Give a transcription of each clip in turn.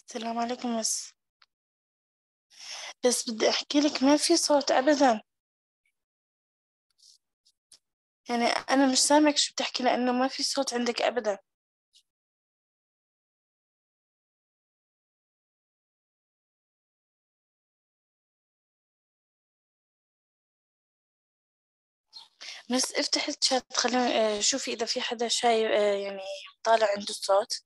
السلام عليكم بس بدي أحكي لك ما في صوت أبدا. يعني أنا مش سامعك شو بتحكي لأنه ما في صوت عندك أبدا. بس افتح الشات خلينا شوفي إذا في حدا شايف يعني طالع عنده الصوت.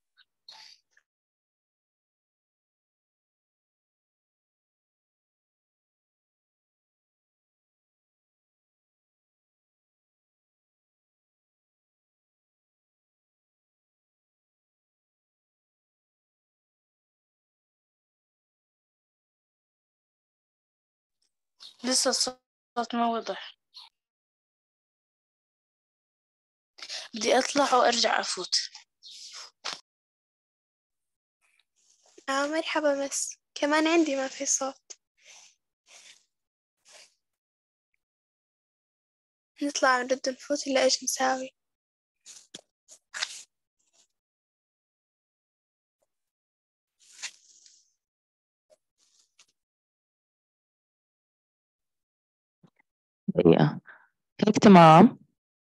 لسه الصوت ما وضح. بدي أطلع وأرجع أفوت. مرحبا كمان عندي ما في صوت. نطلع نرد نفوت إلا إيش نساوي؟ دقيقة. هيك تمام.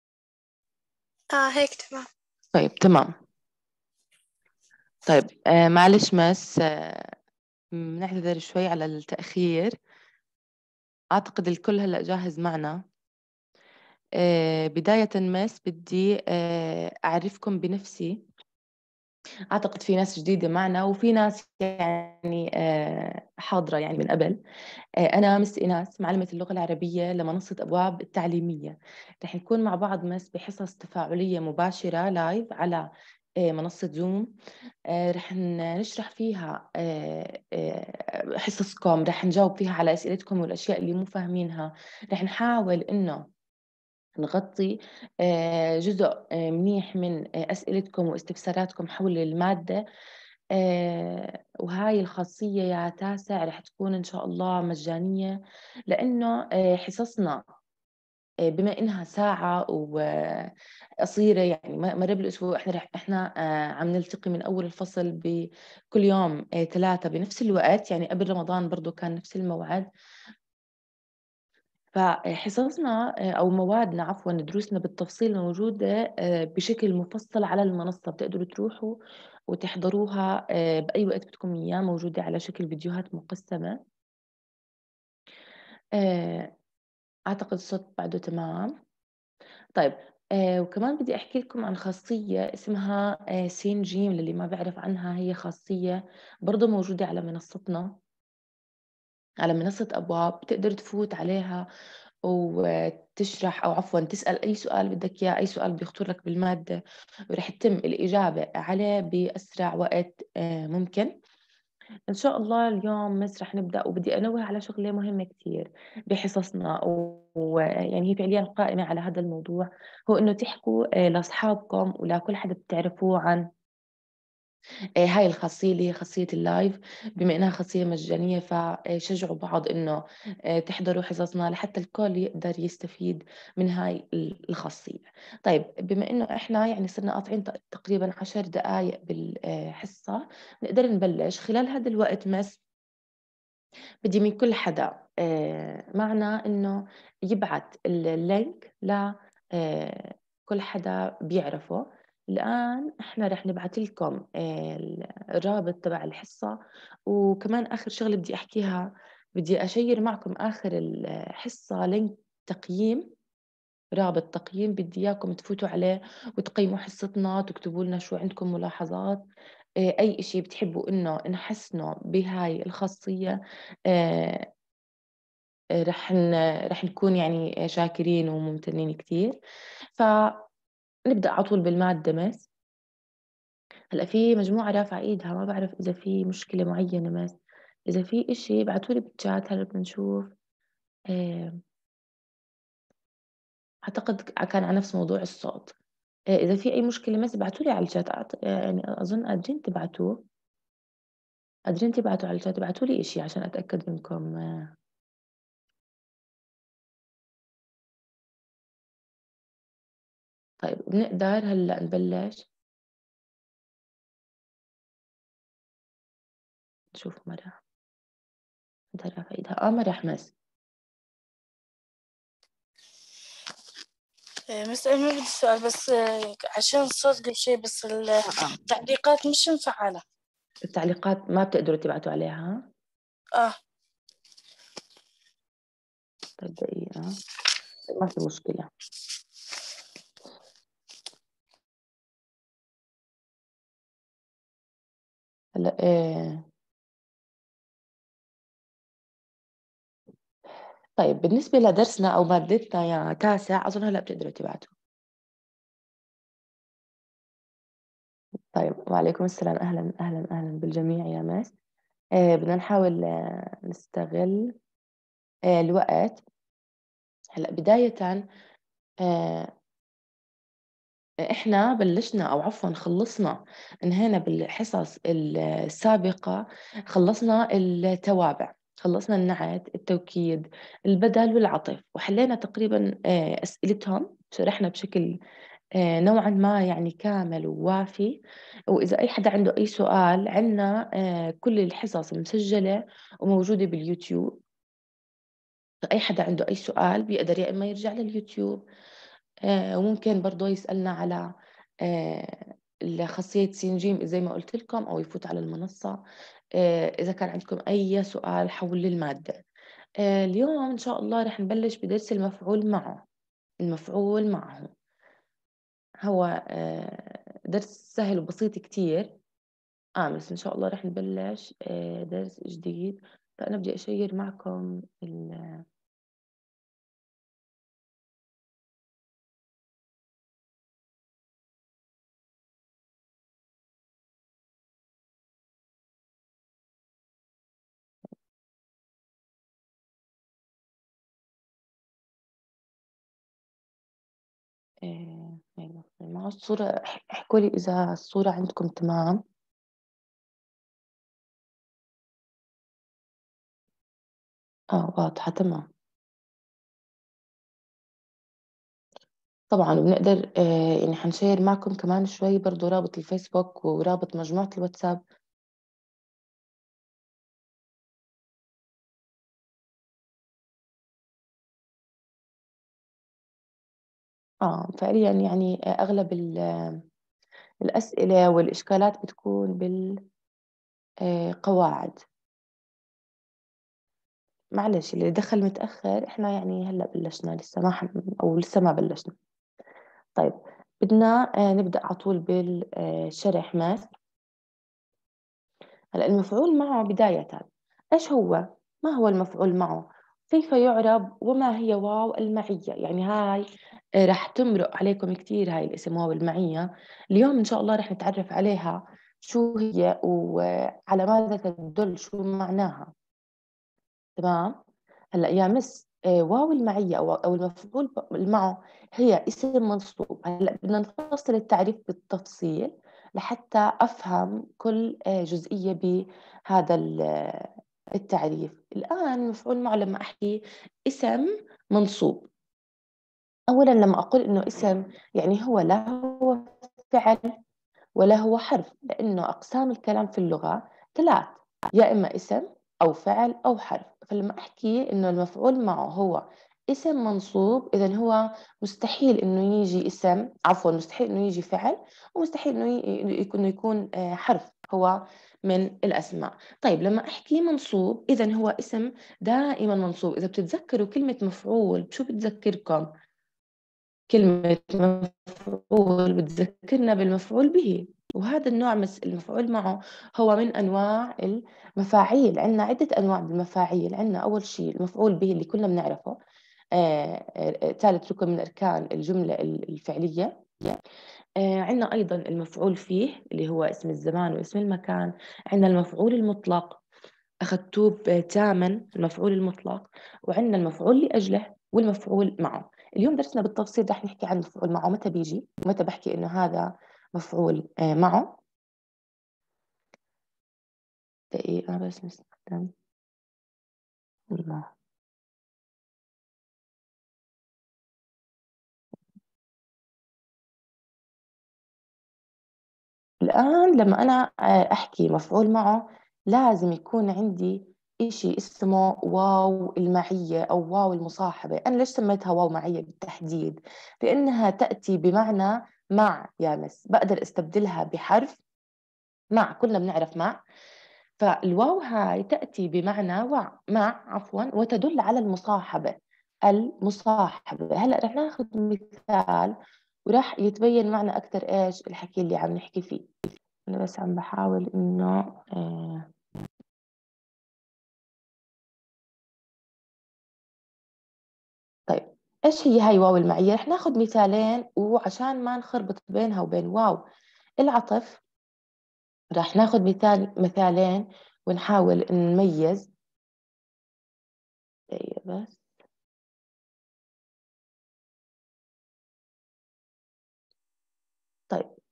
هيك تمام. طيب تمام. طيب معلش بنعتذر شوي على التأخير. أعتقد الكل هلأ جاهز معنا. بداية بدي أعرفكم بنفسي. أعتقد في ناس جديدة معنا وفي ناس يعني حاضرة يعني من قبل. أنا مس إيناس معلمة اللغة العربية لمنصة أبواب التعليمية. رح نكون مع بعض بحصص تفاعلية مباشرة لايف على منصة زوم. رح نشرح فيها حصصكم، رح نجاوب فيها على أسئلتكم والأشياء اللي مو فاهمينها. رح نحاول إنه نغطي جزء منيح من أسئلتكم واستفساراتكم حول المادة. وهاي الخاصية يا تاسع رح تكون إن شاء الله مجانية، لأنه حصصنا بما إنها ساعة وقصيرة، يعني مرة بالأسبوع إحنا عم نلتقي من أول الفصل بكل يوم 3 بنفس الوقت. يعني قبل رمضان برضو كان نفس الموعد. فحصصنا أو موادنا عفوا دروسنا بالتفصيل موجودة بشكل مفصل على المنصة. بتقدروا تروحوا وتحضروها بأي وقت بدكم إياه، موجودة على شكل فيديوهات مقسمة. أعتقد الصوت بعده تمام. طيب وكمان بدي أحكي لكم عن خاصية اسمها سين جيم. للي ما بيعرف عنها، هي خاصية برضو موجودة على منصتنا، على منصة أبواب. بتقدر تفوت عليها وتشرح أو عفوا تسأل أي سؤال بدك إياه، أي سؤال بيخطر لك بالمادة، ورح يتم الإجابة عليه بأسرع وقت ممكن. إن شاء الله اليوم رح نبدأ، وبدي أنوه على شغلة مهمة كتير بحصصنا، ويعني هي فعليا قائمة على هذا الموضوع. هو إنه تحكوا لأصحابكم ولكل حدا بتعرفوه عن هاي الخاصية اللي هي خاصية اللايف. بما إنها خاصية مجانية فشجعوا بعض إنه تحضروا حصصنا لحتى الكل يقدر يستفيد من هاي الخاصية. طيب بما إنه إحنا يعني صرنا قاطعين تقريبا 10 دقايق بالحصة، نقدر نبلش خلال هذا الوقت. بدي من كل حدا معنا إنه يبعت اللينك ل كل حدا بيعرفه. الآن إحنا رح نبعت لكم الرابط تبع الحصة. وكمان آخر شغلة بدي أحكيها، بدي أشير معكم آخر الحصة لينك تقييم، رابط تقييم. بدي إياكم تفوتوا عليه وتقيموا حصتنا، تكتبوا لنا شو عندكم ملاحظات، أي إشي بتحبوا إنه نحسنه بهاي الخاصية. آه، رح نكون يعني شاكرين وممتنين كتير. فنبدأ على طول بالمادة هلا في مجموعة رافعة ايدها، ما بعرف إذا في مشكلة معينة إذا في إشي ابعتولي بالشات هلا بنشوف. آه، أعتقد كان على نفس موضوع الصوت. إذا في أي مشكلة ابعتولي على الشات. يعني أظن قادرين تبعتوا على الشات. ابعتولي إشي عشان أتأكد منكم. طيب بنقدر هلا نبلش. نشوف مرة بدها رافع إيدها. مرة حماس. بس أنا ما بدي سؤال، بس عشان الصوت قبل شيء، بس التعليقات مش مفعلة. التعليقات ما بتقدروا تبعتوا عليها؟ طيب دقيقة، ما في مشكلة. هلا طيب بالنسبة لدرسنا أو مادتنا يا تاسع، أظن هلا بتقدروا تبعتوا. طيب وعليكم السلام، أهلا أهلا أهلا بالجميع يا ماس. بدنا نحاول نستغل الوقت. هلا بداية إحنا بلشنا أو عفوا خلصنا، انهينا بالحصص السابقة، خلصنا التوابع، خلصنا النعت، التوكيد، البدل والعطف، وحلينا تقريبا أسئلتهم، شرحنا بشكل نوعا ما يعني كامل ووافي. وإذا أي حدا عنده أي سؤال، عنا كل الحصص مسجلة وموجودة باليوتيوب. أي حدا عنده أي سؤال بيقدر يا إما يرجع لليوتيوب، وممكن برضه يسألنا على خاصية سين زي ما قلت لكم، أو يفوت على المنصة إذا كان عندكم أي سؤال حول المادة. اليوم إن شاء الله رح نبلش بدرس المفعول معه. المفعول معه هو درس سهل وبسيط كتير. بس إن شاء الله رح نبلش درس جديد. فأنا بدي أشير معكم مع الصورة. احكوا لي إذا الصورة عندكم تمام. واضحة تمام. طبعا بنقدر يعني حنشير معكم كمان شوي برضو رابط الفيسبوك ورابط مجموعة الواتساب. فعليا يعني أغلب الأسئلة والإشكالات بتكون بالقواعد. معلش اللي دخل متأخر، إحنا يعني هلأ بلشنا، لسه ما أو لسه ما بلشنا. طيب بدنا نبدأ على طول بالشرح. هلا المفعول معه بداية، إيش هو؟ ما هو المفعول معه؟ كيف يعرب؟ وما هي واو المعية؟ يعني هاي رح تمرق عليكم كتير، هاي الاسم واو المعية. اليوم إن شاء الله رح نتعرف عليها، شو هي وعلى ماذا تدل، شو معناها. تمام. هلا يا مس واو المعية أو المفعول معه هي اسم منصوب. هلا بدنا نفصل التعريف بالتفصيل لحتى أفهم كل جزئية بهذا التعريف. الآن المفعول معه لما أحكي اسم منصوب، أولا لما أقول إنه اسم، يعني هو لا هو فعل ولا هو حرف، لأنه أقسام الكلام في اللغة ثلاث: يا إما اسم أو فعل أو حرف. فلما أحكي إنه المفعول معه هو اسم منصوب، إذن هو مستحيل إنه يجي اسم، عفوا مستحيل إنه يجي فعل، ومستحيل إنه يكون حرف هو من الأسماء. طيب لما أحكي منصوب، إذن هو اسم دائما منصوب. إذا بتتذكروا كلمة مفعول شو بتذكركم؟ كلمة مفعول بتذكرنا بالمفعول به، وهذا النوع المفعول معه هو من أنواع المفاعيل. عندنا عدة أنواع بالمفاعيل. عندنا أول شيء المفعول به اللي كلنا بنعرفه، ثالث ركن من أركان الجملة الفعلية. عندنا أيضا المفعول فيه اللي هو اسم الزمان واسم المكان. عندنا المفعول المطلق، أخذتوه تاما المفعول المطلق. وعندنا المفعول لأجله والمفعول معه. اليوم درسنا بالتفصيل رح نحكي عن المفعول معه، متى بيجي ومتى بحكي إنه هذا مفعول معه. دقيقة بس نستخدم الله. الآن لما أنا أحكي مفعول معه، لازم يكون عندي إشي اسمه واو المعية أو واو المصاحبة. أنا ليش سميتها واو معية بالتحديد؟ لأنها تأتي بمعنى مع يا مس، بقدر استبدلها بحرف مع، كلنا بنعرف مع. فالواو هاي تأتي بمعنى مع عفوا، وتدل على المصاحبة. المصاحبة. هلأ رح ناخذ مثال وراح يتبين معنا أكثر إيش الحكي اللي عم نحكي فيه. أنا بس عم بحاول إنه طيب إيش هي هاي واو المعية؟ رح ناخذ مثالين وعشان ما نخربط بينها وبين واو العطف رح ناخذ مثالين ونحاول نميز. بس طيب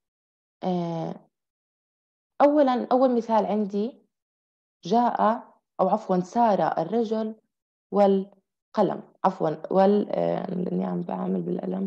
أول مثال عندي جاء، أو عفوا سار الرجل والقلم، عفوا لأني عم بعمل بالقلم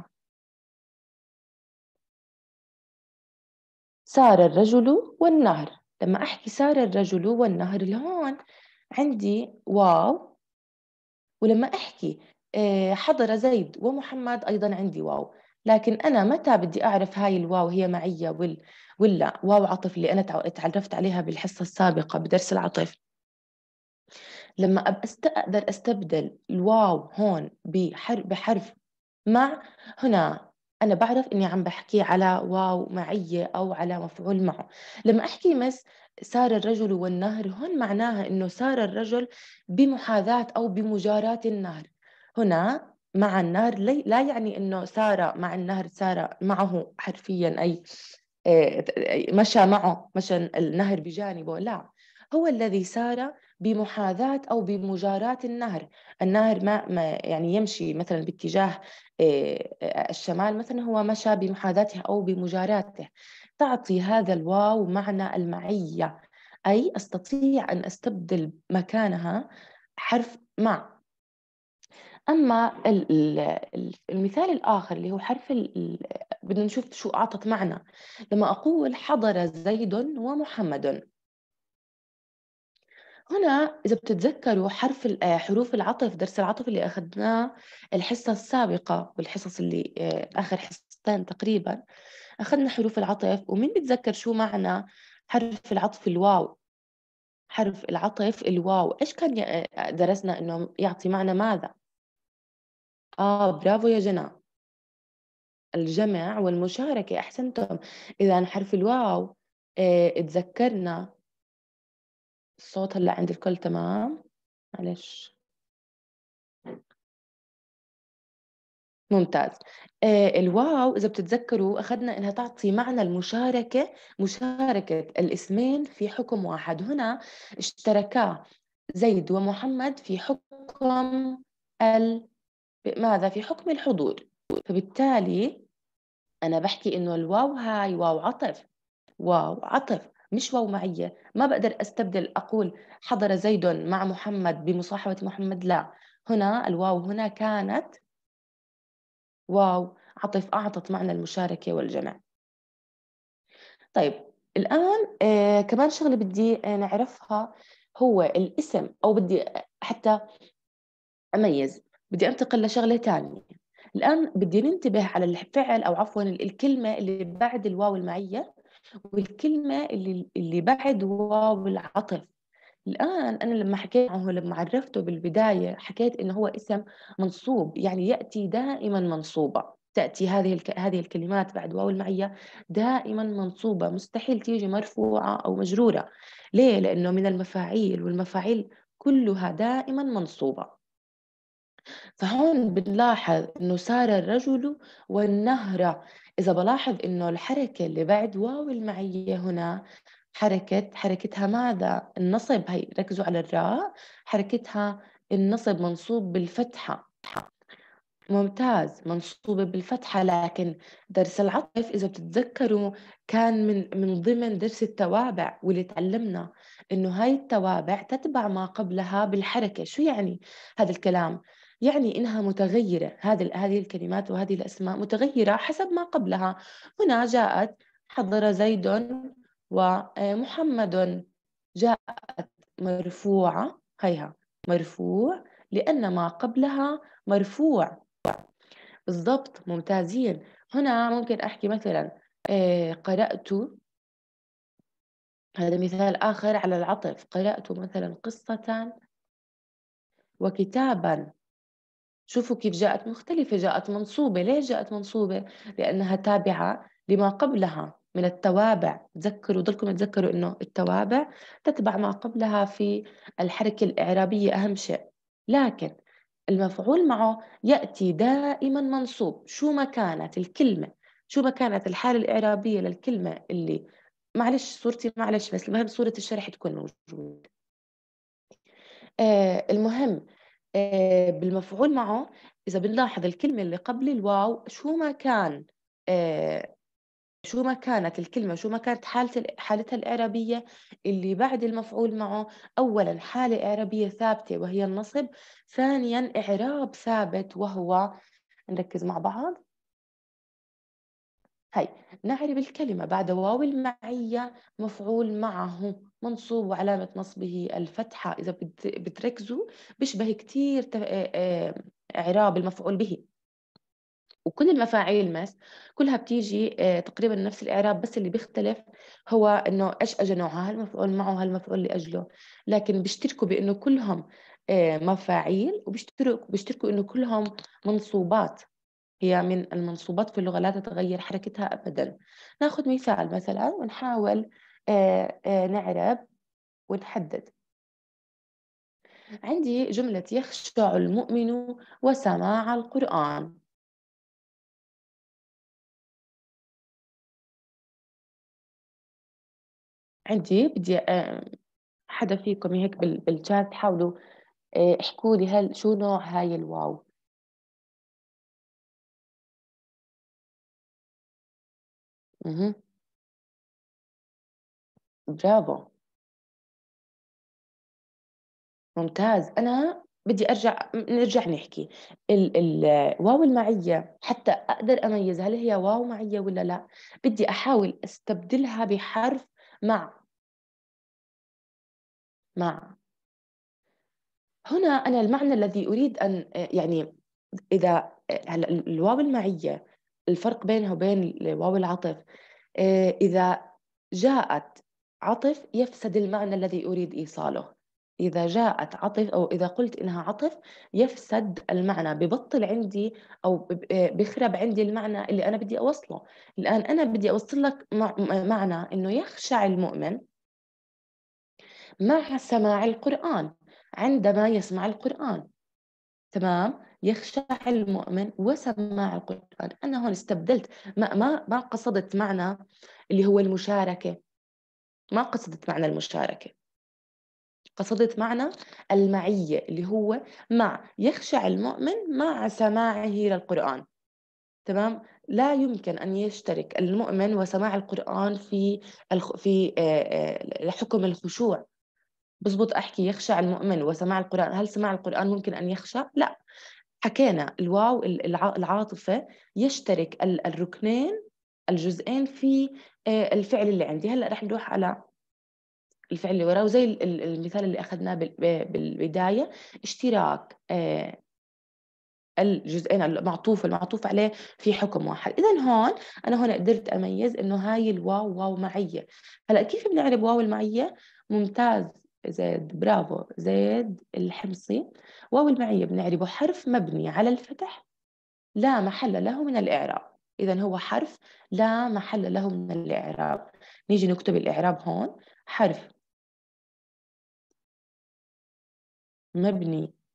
سار الرجل والنهر. لما أحكي سار الرجل والنهر اللي هون عندي واو، ولما أحكي حضر زيد ومحمد أيضا عندي واو. لكن أنا متى بدي أعرف هاي الواو هي معية ولا واو عطف اللي أنا تعرفت عليها بالحصة السابقة بدرس العطف؟ لما أقدر أستبدل الواو هون بحرف مع، هنا أنا بعرف إني عم بحكي على واو معية أو على مفعول معه. لما أحكي مس سار الرجل والنهر، هون معناها إنه سار الرجل بمحاذاة أو بمجاراة النهر. هنا مع النهر لا يعني إنه سار مع النهر، سار معه حرفيا أي مشى معه، مشى النهر بجانبه، لا، هو الذي سار بمحاذاة أو بمجاراة النهر. النهر ما يعني يمشي مثلا باتجاه الشمال، مثلا هو مشى بمحاذاته أو بمجاراته. تعطي هذا الواو معنى المعية، أي أستطيع أن أستبدل مكانها حرف مع. أما المثال الآخر اللي هو حرف بدنا نشوف شو أعطت معنى. لما أقول حضر زيد ومحمد، هنا إذا بتتذكروا حروف العطف، درس العطف اللي أخذناه الحصة السابقة والحصص اللي آخر حصتين تقريبا، أخذنا حروف العطف. ومين بتذكر شو معنى حرف العطف الواو؟ حرف العطف الواو إيش كان درسنا إنه يعطي معنى ماذا؟ برافو يا جنى، الجمع والمشاركة، أحسنتم. إذا حرف الواو تذكرنا. الصوت هلا عند الكل تمام؟ معلش. ممتاز. الواو إذا بتتذكروا أخذنا إنها تعطي معنى المشاركة، مشاركة الاسمين في حكم واحد. هنا اشتركا زيد ومحمد في حكم ماذا؟ في حكم الحضور. فبالتالي أنا بحكي إنه الواو هاي واو عطف، واو عطف مش واو معية. ما بقدر أستبدل أقول حضر زيد مع محمد بمصاحبة محمد، لا، هنا الواو هنا كانت واو عطف، أعطت معنى المشاركة والجمع. طيب الآن كمان شغلة بدي نعرفها، هو الاسم، أو بدي حتى أميز، بدي أنتقل لشغلة تانية. الآن بدي ننتبه على الفعل، أو عفوا الكلمة اللي بعد الواو المعية والكلمة اللي بعد واو العطف. الآن أنا لما حكيت عنه، لما عرفته بالبداية، حكيت إنه هو اسم منصوب، يعني يأتي دائما منصوبة. تأتي هذه الكلمات بعد واو المعية دائما منصوبة، مستحيل تيجي مرفوعة أو مجرورة. ليه؟ لأنه من المفاعيل، والمفاعيل كلها دائما منصوبة. فهون بنلاحظ إنه سار الرجل والنهر. إذا بلاحظ إنه الحركة اللي بعد واو المعية هنا حركتها ماذا؟ النصب. هي ركزوا على الراء، حركتها النصب، منصوب بالفتحة. ممتاز، منصوبة بالفتحة. لكن درس العطف إذا بتتذكروا كان من ضمن درس التوابع، واللي تعلمنا إنه هاي التوابع تتبع ما قبلها بالحركة. شو يعني هذا الكلام؟ يعني إنها متغيرة، هذه الكلمات وهذه الأسماء متغيرة حسب ما قبلها. هنا جاءت حضر زيد ومحمد، جاءت مرفوعة، هيها مرفوع لأن ما قبلها مرفوع. بالضبط، ممتازين. هنا ممكن أحكي مثلا قرأت، هذا مثال آخر على العطف، قرأت مثلا قصة وكتابا. شوفوا كيف جاءت مختلفة، جاءت منصوبة. ليش جاءت منصوبة؟ لأنها تابعة لما قبلها من التوابع. تذكروا، ضلكم تذكروا إنه التوابع تتبع ما قبلها في الحركة الإعرابية أهم شيء. لكن المفعول معه يأتي دائما منصوب، شو ما كانت الكلمة، شو ما كانت الحالة الإعرابية للكلمة اللي، معلش صورتي معلش، بس المهم صورة الشرح تكون موجودة. المهم بالمفعول معه إذا بنلاحظ الكلمة اللي قبل الواو شو ما كانت الكلمة، شو ما كانت حالتها الإعرابية، اللي بعد المفعول معه أولا حالة إعرابية ثابتة وهي النصب، ثانيا إعراب ثابت وهو، نركز مع بعض. هاي نعرب الكلمة بعد واو المعية مفعول معه منصوب وعلامة نصبه الفتحة. إذا بتركزوا بيشبه كتير إعراب المفعول به. وكل المفاعيل كلها بتيجي تقريبا نفس الإعراب، بس اللي بيختلف هو إنه إيش أجى نوعها، هل مفعول معه هل مفعول لأجله. لكن بيشتركوا بإنه كلهم مفاعيل، وبيشتركوا إنه كلهم منصوبات. هي من المنصوبات في اللغة لا تتغير حركتها أبدا. ناخذ مثال مثلا ونحاول نعرب ونحدد. عندي جملة يخشع المؤمن وسماع القرآن. عندي بدي حدا فيكم هيك بالشات حاولوا احكوا لي هل شو نوع هاي الواو. مه. برافو، ممتاز. أنا بدي نرجع نحكي الواو المعية حتى أقدر أميز هل هي واو معية ولا لا. بدي أحاول أستبدلها بحرف مع. مع هنا أنا المعنى الذي أريد أن يعني إذا هلا الواو المعية الفرق بينها وبين واو العطف، إذا جاءت عطف يفسد المعنى الذي أريد إيصاله. إذا جاءت عطف أو إذا قلت إنها عطف يفسد المعنى، ببطل عندي أو بخرب عندي المعنى اللي أنا بدي أوصله. الآن أنا بدي أوصل لك معنى إنه يخشع المؤمن مع سماع القرآن، عندما يسمع القرآن. تمام، يخشع المؤمن وسماع القرآن. أنا هون استبدلت، ما قصدت معنى اللي هو المشاركة، ما قصدت معنى المشاركة، قصدت معنى المعية اللي هو مع يخشع المؤمن مع سماعه للقرآن. تمام، لا يمكن أن يشترك المؤمن وسماع القرآن في حكم الخشوع. بزبط أحكي يخشع المؤمن وسماع القرآن، هل سماع القرآن ممكن أن يخشع؟ لا. حكينا الواو العاطفة يشترك الركنين الجزئين في الفعل اللي عندي. هلأ رح نروح على الفعل اللي وراه، وزي المثال اللي أخذناه بالبداية، اشتراك الجزئين المعطوف عليه في حكم واحد. إذن هون أنا هون قدرت أميز إنه هاي الواو واو معية. هلأ كيف بنعرف واو المعية؟ ممتاز زيد، برافو زيد الحمصي. واو المعية بنعرفه حرف مبني على الفتح لا محل له من الإعراب. إذن هو حرف لا محل له من الإعراب. نيجي نكتب الإعراب هون، حرف مبني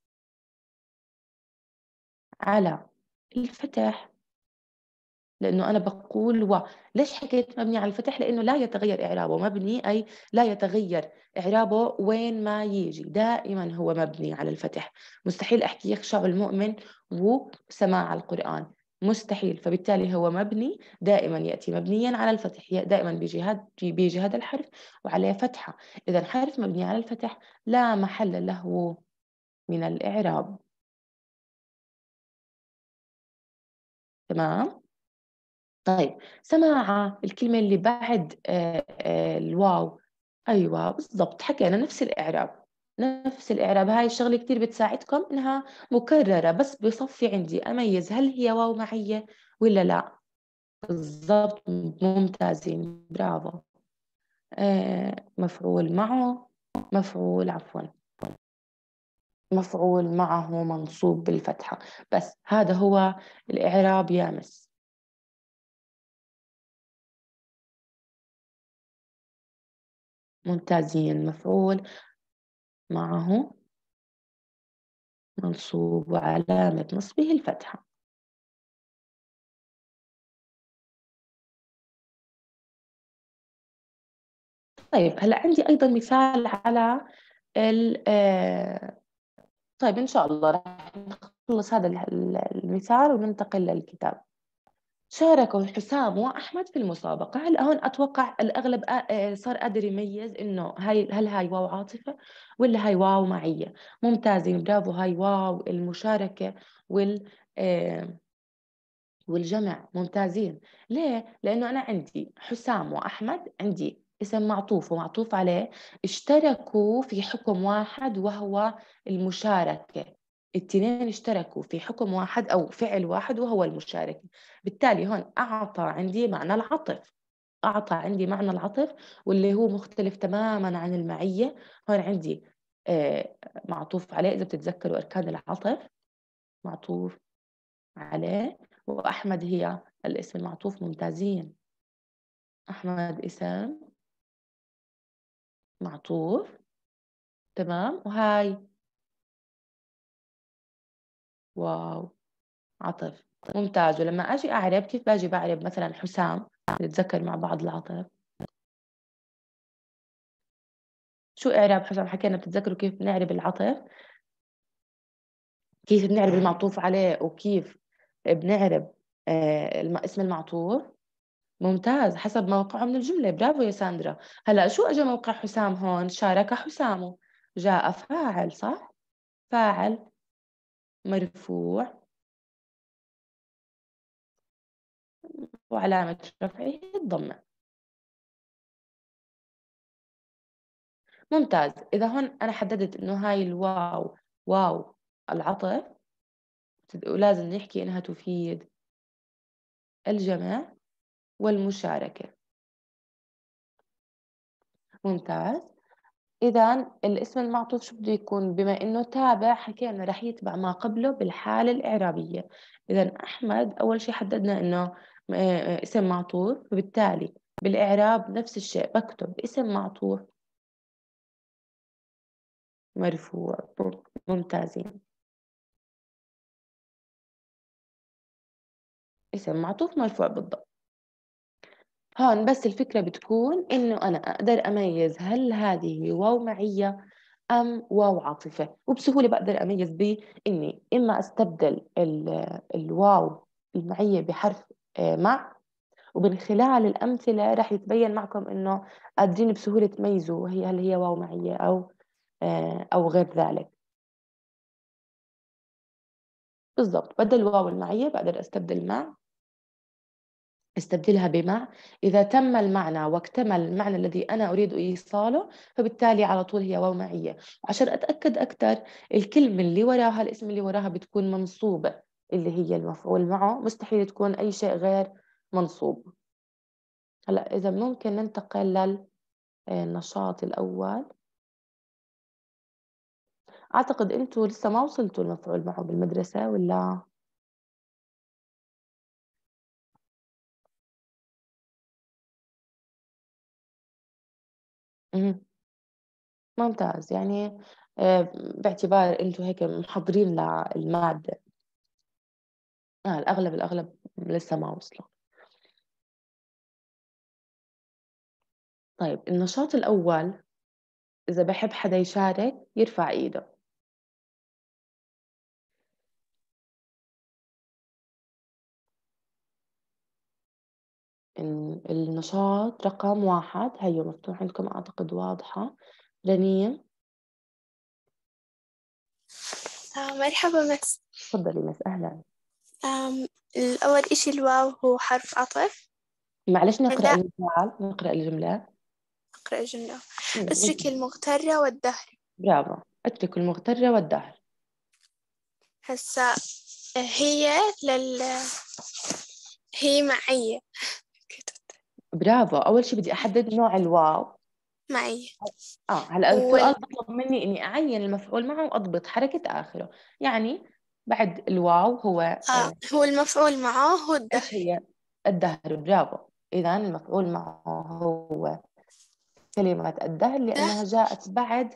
على الفتح. لأنه أنا بقول ليش حكيت مبني على الفتح؟ لأنه لا يتغير إعرابه، مبني أي لا يتغير إعرابه وين ما يجي، دائما هو مبني على الفتح. مستحيل أحكي يخشع المؤمن وسماع القرآن، مستحيل. فبالتالي هو مبني دائما، يأتي مبنيا على الفتح، دائما بيجي هذا الحرف وعليه فتحة. إذا حرف مبني على الفتح لا محل له من الإعراب. تمام. طيب سماعة الكلمة اللي بعد الواو أيوة بالضبط، حكينا نفس الإعراب. نفس الإعراب، هاي الشغلة كتير بتساعدكم إنها مكررة، بس بصفي عندي أميز هل هي واو معية ولا لا. بالضبط، ممتازين، برافو. مفعول معه، مفعول عفوا، مفعول معه منصوب بالفتحة. بس هذا هو الإعراب يا مس. ممتازين، مفعول معه منصوب وعلامة نصبه الفتحة. طيب هلا عندي أيضا مثال على طيب إن شاء الله راح نخلص هذا المثال وننتقل للكتاب. شاركوا حسام وأحمد في المسابقة. هلا هون أتوقع الأغلب صار قادر يميز إنه هل هاي واو عاطفة ولا هاي واو معية. ممتازين، برافو، هاي واو المشاركة وال والجمع. ممتازين. ليه؟ لأنه أنا عندي حسام وأحمد، عندي اسم معطوف ومعطوف عليه، اشتركوا في حكم واحد وهو المشاركة. الاثنين اشتركوا في حكم واحد أو فعل واحد وهو المشاركة. بالتالي هون أعطى عندي معنى العطف. أعطى عندي معنى العطف، واللي هو مختلف تماما عن المعية. هون عندي معطوف عليه، إذا بتتذكروا أركان العطف، معطوف عليه، وأحمد هي الاسم المعطوف. ممتازين، أحمد اسم معطوف، تمام. وهاي واو عطف. ممتاز. ولما أجي أعرب، كيف باجي بعرب مثلا حسام؟ نتذكر مع بعض العطف. شو إعراب حسام؟ حكينا، بتتذكروا كيف بنعرب العطف؟ كيف بنعرب المعطوف عليه وكيف بنعرب اسم المعطوف؟ ممتاز، حسب موقعه من الجملة. برافو يا ساندرا. هلأ شو أجا موقع حسام هون؟ شارك حسام، جاء فاعل، صح؟ فاعل مرفوع وعلامة رفعه الضمة. ممتاز. إذا هون أنا حددت إنه هاي الواو واو العطف، ولازم نحكي إنها تفيد الجمع والمشاركة. ممتاز. إذا الاسم المعطوف شو بده يكون؟ بما إنه تابع، حكينا رح يتبع ما قبله بالحالة الإعرابية. إذا أحمد أول شيء حددنا إنه اسم معطوف، فبالتالي بالإعراب نفس الشيء، بكتب اسم معطوف مرفوع. ممتازين. اسم معطوف مرفوع بالضبط. هون بس الفكرة بتكون إنه أنا أقدر أميز هل هذه واو معية أم واو عاطفة. وبسهولة بقدر أميز بإني إما أستبدل الواو المعية بحرف مع، ومن خلال الأمثلة رح يتبين معكم إنه قادرين بسهولة تميزوا هل هي واو معية أو غير ذلك. بالضبط، بدل الواو المعية بقدر أستبدل مع، استبدلها بمع. إذا تم المعنى واكتمل المعنى الذي أنا أريد إيصاله، فبالتالي على طول هي واو معية. عشان أتأكد أكثر، الكلمة اللي وراها، الاسم اللي وراها بتكون منصوبة، اللي هي المفعول معه. مستحيل تكون أي شيء غير منصوب. هلأ إذا ممكن ننتقل للنشاط الأول. أعتقد أنتوا لسه ما وصلتوا المفعول معه بالمدرسة، ولا؟ مم. ممتاز. يعني باعتبار أنتوا هيك محضرين للمادة. الأغلب لسه ما وصلوا. طيب النشاط الأول، إذا بحب حدا يشارك يرفع إيده. النشاط رقم 1 هيو مفتوح عندكم، أعتقد واضحة. رنين. مرحبا مس. تفضلي مس، أهلا. الأول إشي الواو هو حرف عطف. معلش نقرأ لا، المثال، نقرأ الجملة. أقرأ الجملة. مم. اترك المغتر والدهر. برافو. اترك المغتر والدهر. هسا هي هي معي. برافو. أول شيء بدي أحدد نوع الواو. معي. هلا وال... السؤال بطلب مني إني أعين المفعول معه وأضبط حركة آخره. يعني بعد الواو هو هو المفعول معه هو الدهر. إيش هي؟ الدهر. برافو. إذا المفعول معه هو كلمة الدهر لأنها جاءت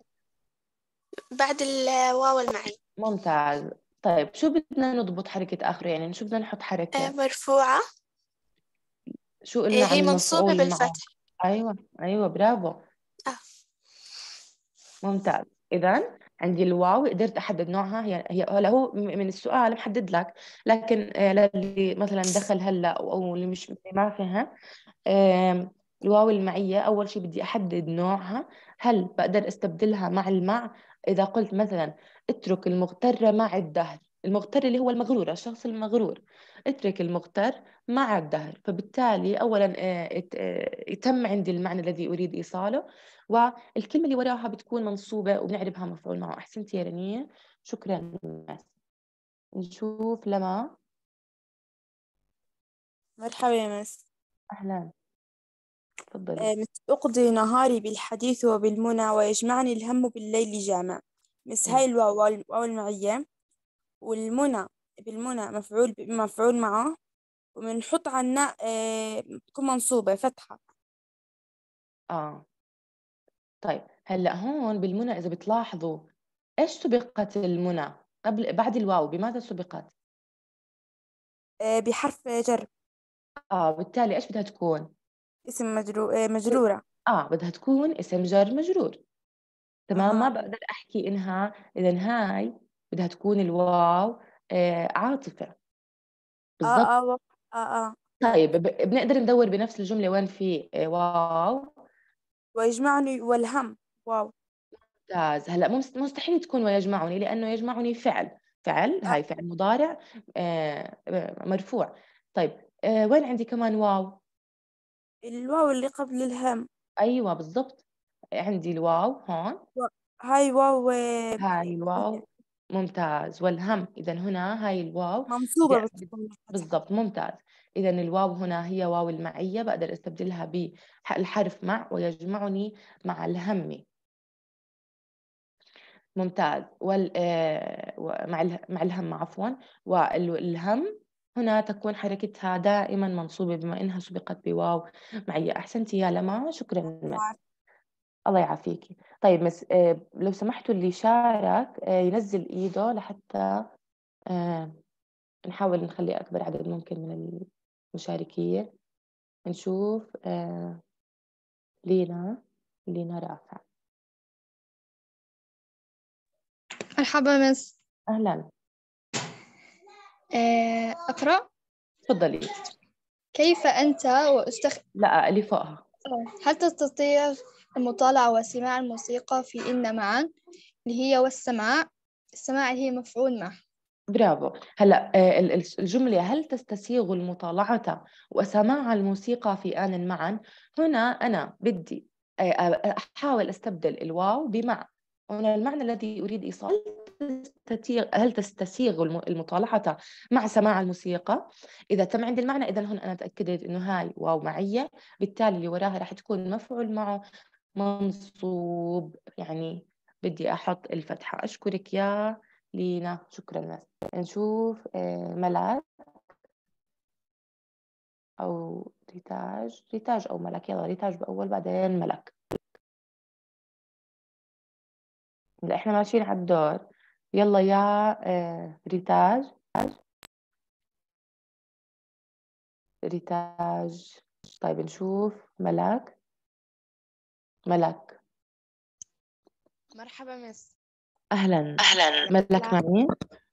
بعد الواو المعي. ممتاز. طيب شو بدنا نضبط حركة آخره؟ يعني شو بدنا نحط حركة؟ مرفوعة. شو قلنا عن هي منصوبة المفعول معه؟ بالفتح. أيوة برافو. آه. ممتاز. إذا عندي الواو قدرت أحدد نوعها. هي هلا هو من السؤال محدد لك، لكن للي مثلا دخل هلا أو اللي مش ما فهم، الواو المعية أول شيء بدي أحدد نوعها. هل بقدر استبدلها مع المع؟ إذا قلت مثلا اترك المغتر مع الدهر، المغتر اللي هو المغرور، الشخص المغرور، اترك المغتر مع الدهر، فبالتالي أولا يتم عندي المعنى الذي أريد إيصاله، والكلمة اللي وراها بتكون منصوبة وبنعربها مفعول معه. أحسنتي يا رنية، شكرا. نشوف لما. مرحبا يا مس. أهلا، تفضلي. مس أقضي نهاري بالحديث وبالمنى ويجمعني الهم بالليل جامع. مس هاي الواو المعية، والمنى بالمنى مفعول معه، وبنحط عنا بتكون منصوبة فتحة. آه طيب هلا هون بالمنى إذا بتلاحظوا إيش سبقت المنى بعد الواو؟ بماذا سبقت؟ بحرف جر. بالتالي إيش بدها تكون؟ اسم مجرورة. بدها تكون اسم جار مجرور. تمام. ما أها. بقدر أحكي إنها إذا هاي بدها تكون الواو عاطفة. آه بالضبط. آه آه. طيب بنقدر ندور بنفس الجملة وين في واو. ويجمعني والهم واو. ممتاز. هلا مستحيل تكون ويجمعني، لأنه يجمعني فعل آه. هاي فعل مضارع مرفوع. طيب وين عندي كمان واو؟ الواو اللي قبل الهم. أيوة بالضبط، عندي الواو هون. هاي واو هاي الواو. ممتاز. والهم، إذا هنا هاي الواو منصوبة بتكون بالفتحة. بالضبط. ممتاز. إذا الواو هنا هي واو المعية، بقدر استبدلها بالحرف مع ويجمعني مع الهم. ممتاز. مع الهم عفوا. والهم هنا تكون حركتها دائما منصوبة بما إنها سبقت بواو معية. أحسنتي يا لما، شكرا مس. الله يعافيكي. طيب مس لو سمحتوا اللي شارك ينزل إيده لحتى آه، نحاول نخلي أكبر عدد ممكن من المشاركين. نشوف لينا رافع. مرحبا مس. أهلا، أقرأ. تفضلي. كيف أنت لا اللي فوقها. هل تستطيع المطالعة وسماع الموسيقى في إن معا اللي هي السماع اللي هي مفعول معه. برافو. هلا الجملة هل تستسيغ المطالعة وسماع الموسيقى في آن معا؟ هنا أنا بدي أحاول أستبدل الواو بمع. هنا المعنى الذي أريد إيصاله هل تستسيغ المطالعة مع سماع الموسيقى؟ إذا تم عندي المعنى إذا هنا أنا تأكدت إنه هاي واو معية، بالتالي اللي وراها راح تكون مفعول معه منصوب. يعني بدي أحط الفتحة. أشكرك يا لينا، شكرا لك. نشوف ملاك أو ريتاج أو ملك. يلا ريتاج بأول بعدين ملك. هلا إحنا ماشيين على الدور. يلا يا ريتاج. ريتاج. طيب نشوف ملك. مرحبا مس. أهلا أهلا. ملك معي.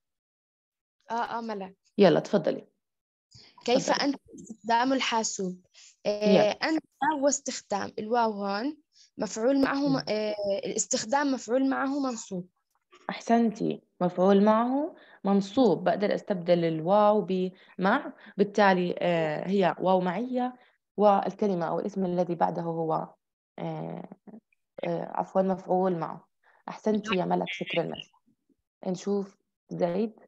ملك. يلا تفضلي. كيف تفضلي. أنت استخدام الحاسوب؟ يلا. أنت واستخدام الواو هون مفعول معه الاستخدام مفعول معه منصوب. أحسنتي. مفعول معه منصوب، بقدر أستبدل الواو بمع، بالتالي هي واو معية، والكلمة أو الاسم الذي بعده هو آه، عفوا مفعول معه. أحسنتي يا ملك، شكرا لك. نشوف زيد.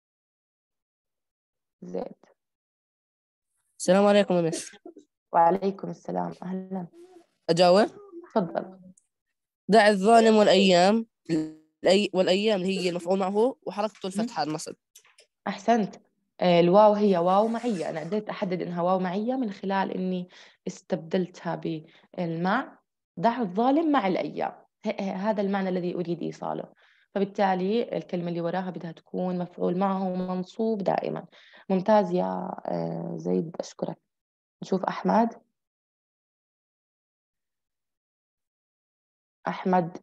زيد. السلام عليكم يا مس. وعليكم السلام، أهلا. أجاوب. تفضل. دع الظالم والأيام. والأيام هي المفعول معه وحركته الفتحة النصب. أحسنت. الواو هي واو معية، أنا قدرت أحدد إنها واو معية من خلال إني استبدلتها بالمع. ضع الظالم مع الأيام، هذا المعنى الذي أريد إيصاله. فبالتالي الكلمة اللي وراها بدها تكون مفعول معه منصوب دائما. ممتاز يا زيد، أشكرك. نشوف أحمد. أحمد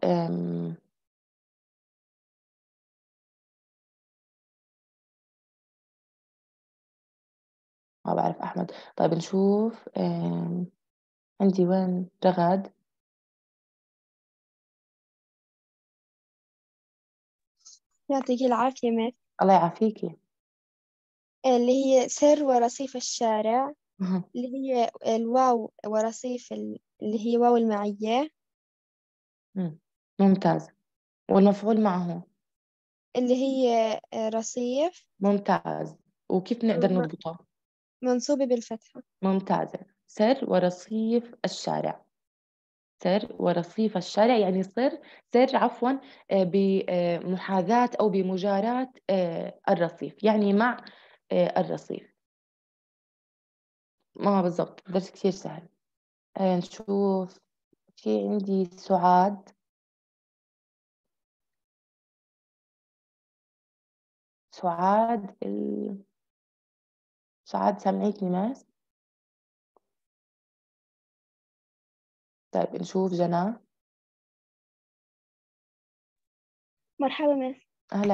ما بعرف أحمد. طيب نشوف عندي وين رغد. يعطيك العافية مس. الله يعافيكي. اللي هي سر ورصيف الشارع، مهم. اللي هي الواو ورصيف اللي هي واو المعية، ممتاز. والمفعول معه اللي هي رصيف ممتاز. وكيف نقدر م- نضبطه؟ منصوبة بالفتحة. ممتازة. سر ورصيف الشارع. سر ورصيف الشارع يعني سر عفوا بمحاذاة أو بمجاراة الرصيف، يعني مع الرصيف. ما بالضبط، درس كثير سهل. نشوف. في عندي سعاد. سعاد سعاد سامعيكني ماس؟ طيب نشوف جنى. مرحبا مس. أهلا.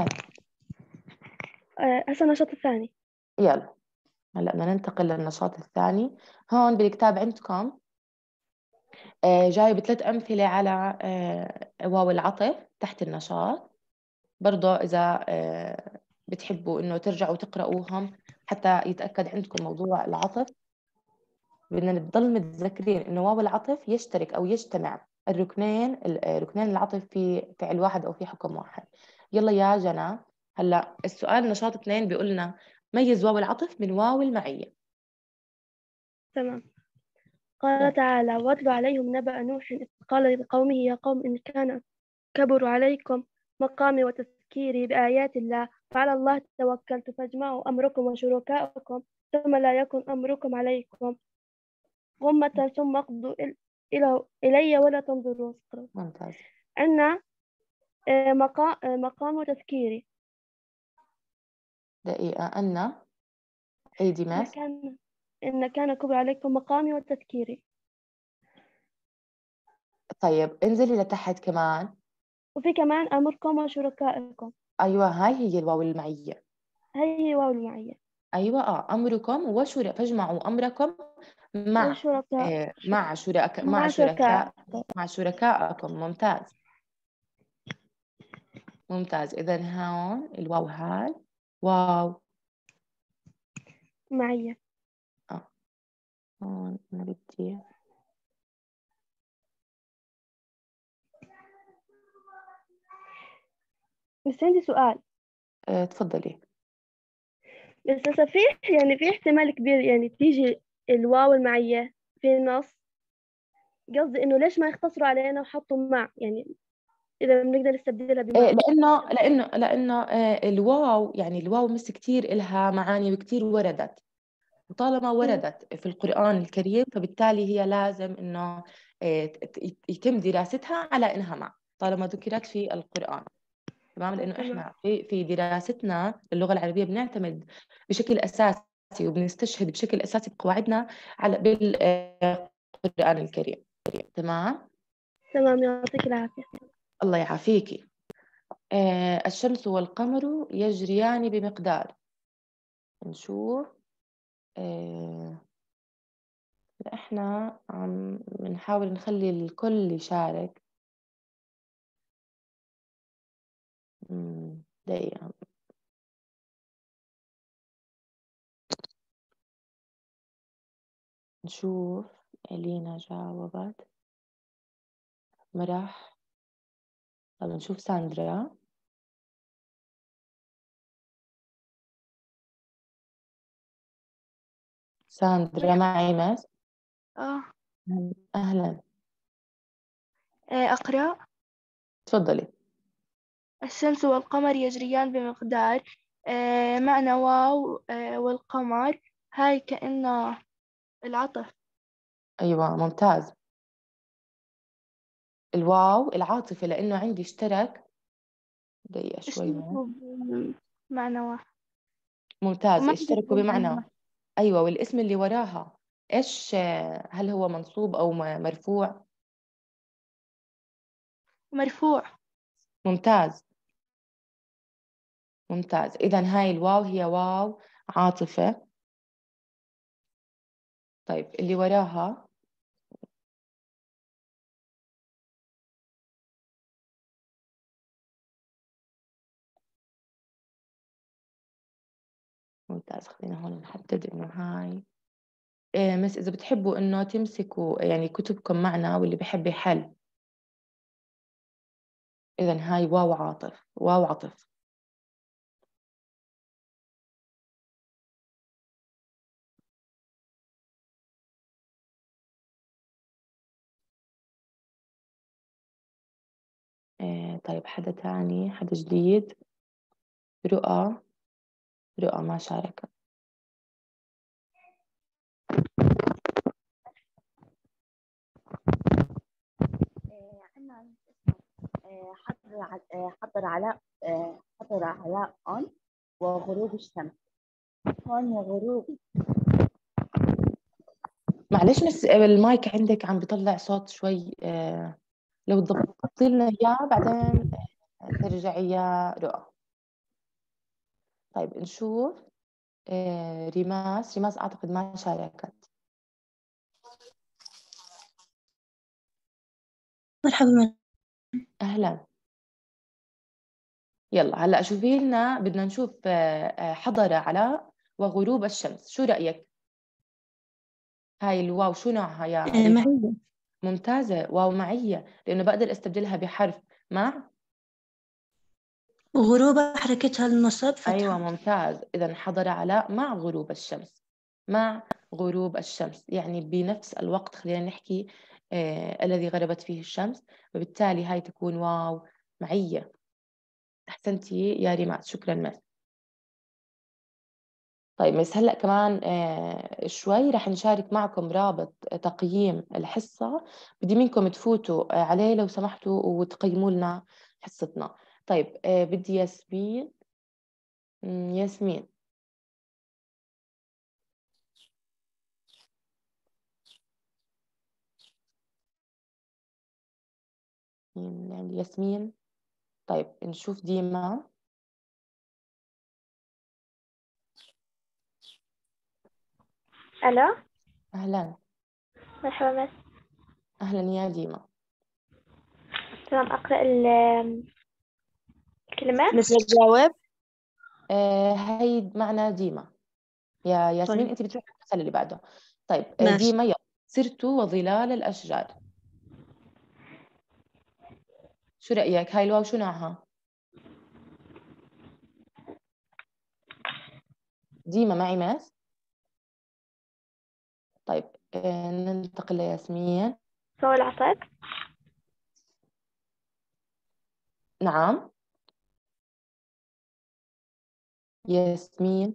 هسه النشاط الثاني. يلا هلا بدنا ننتقل للنشاط الثاني. هون بالكتاب عندكم جايب 3 أمثلة على واو العطف تحت النشاط. برضه إذا بتحبوا إنه ترجعوا تقرأوهم حتى يتأكد عندكم موضوع العطف. بدنا نضل متذكرين إنه واو العطف يشترك أو يجتمع الركنين ركنين العطف في فعل واحد أو في حكم واحد. يلا يا جنى. هلا السؤال نشاط 2 بيقول لنا ميز واو العطف من واو المعية. تمام. قال تعالى: واتل عليهم نبأ نوح إذ قال لقومه يا قوم إن كان كبر عليكم مقامي وتذكيري بآيات الله فعلى الله توكلت فاجمعوا أمركم وشركاءكم ثم لا يكن أمركم عليكم غمة ثم اقضوا إلي ولا تنظرون. ممتاز. عندنا مقام وتذكيري. دقيقة. أن عيدي إن ماس. كان كبر عليكم مقامي وتذكيري. طيب انزلي لتحت كمان. وفي كمان أمركم وشركائكم. أيوة هاي هي الواو المعية. هي واو المعية. أيوة أمركم فاجمعوا أمركم مع وشركاء مع مع شركاء. مع شركائكم. ممتاز. ممتاز. إذا هون الواو هاي واو معية. هون أنا بدي بس عندي سؤال. تفضلي. بس هسه في احتمال كبير يعني تيجي الواو المعية في النص. قصدي إنه ليش ما يختصروا علينا وحطوا مع، يعني إذا بنقدر نستبدلها بمع. لأنه الواو يعني الواو مس كتير إلها معاني وكتير وردت. وطالما وردت في القرآن الكريم فبالتالي هي لازم إنه يتم دراستها على إنها مع طالما ذكرت في القرآن. تمام. لأنه إحنا في دراستنا للغة العربية بنعتمد بشكل أساسي وبنستشهد بشكل أساسي بقواعدنا على بالقرآن الكريم. تمام. تمام، يعطيك العافية. الله يعافيكي. الشمس والقمر يجريان بمقدار. نشوف. إحنا عم بنحاول نخلي الكل يشارك. دقيقة. نشوف. إلينا جاوبت. مرح. طب نشوف ساندرا. ساندرا معي مس؟ أهلا. أقرأ. تفضلي. الشمس والقمر يجريان بمقدار معنى واو والقمر هاي كأنه العطف. أيوة ممتاز. الواو العاطفة لأنه عندي اشترك. دقيقة شوي هون. معنى واو ممتاز، وما اشتركوا بمعنى. أيوة، والاسم اللي وراها إيش؟ هل هو منصوب أو مرفوع؟ مرفوع. ممتاز ممتاز. إذا هاي الواو هي واو عاطفة. طيب اللي وراها ممتاز. خلينا هون نحدد إنه هاي مس إذا بتحبوا إنه تمسكوا يعني كتبكم معنا واللي بحب يحل. إذا هاي واو عاطف، واو عطف. طيب حدا تاني، حدا جديد؟ رؤى. رؤى ما شاركت. حضر علاء وغروب الشمس. هون وغروب. معلش بس المايك عندك عم بيطلع صوت شوي، لو تضبطي لنا إياه بعدين ترجعي يا رؤى. طيب نشوف ريماس. ريماس أعتقد ما شاركت. مرحبا. أهلا. يلا هلا شوفي لنا، بدنا نشوف حضر علاء وغروب الشمس، شو رأيك؟ هاي الواو شو نوعها يا ريماس؟ معية. ممتازة، واو معية لأنه بقدر استبدلها بحرف مع. وغروبها حركتها النصب فتحة. أيوة ممتاز. إذا حضر علاء مع غروب الشمس. مع غروب الشمس يعني بنفس الوقت، خلينا نحكي الذي غربت فيه الشمس، وبالتالي هاي تكون واو معية. أحسنتي يا ريماس، شكرا مس. طيب مس هلأ كمان شوي رح نشارك معكم رابط تقييم الحصة، بدي منكم تفوتوا عليه لو سمحتوا وتقيموا لنا حصتنا. طيب بدي ياسمين. ياسمين. يعني ياسمين. طيب نشوف ديما. ألو. أهلا. مرحبا مس. أهلا يا ديما. تمام، أقرأ الكلمات. مس أجاوب. هاي معنا ديما. يا ياسمين طيب. أنت بتروحي المثال اللي بعده. طيب ماشي. ديما يلا. سرت وظلال الأشجار، شو رأيك؟ هاي الواو شو نوعها؟ ديما معي ماس؟ طيب ننتقل لياسمين. هو العطف. نعم ياسمين.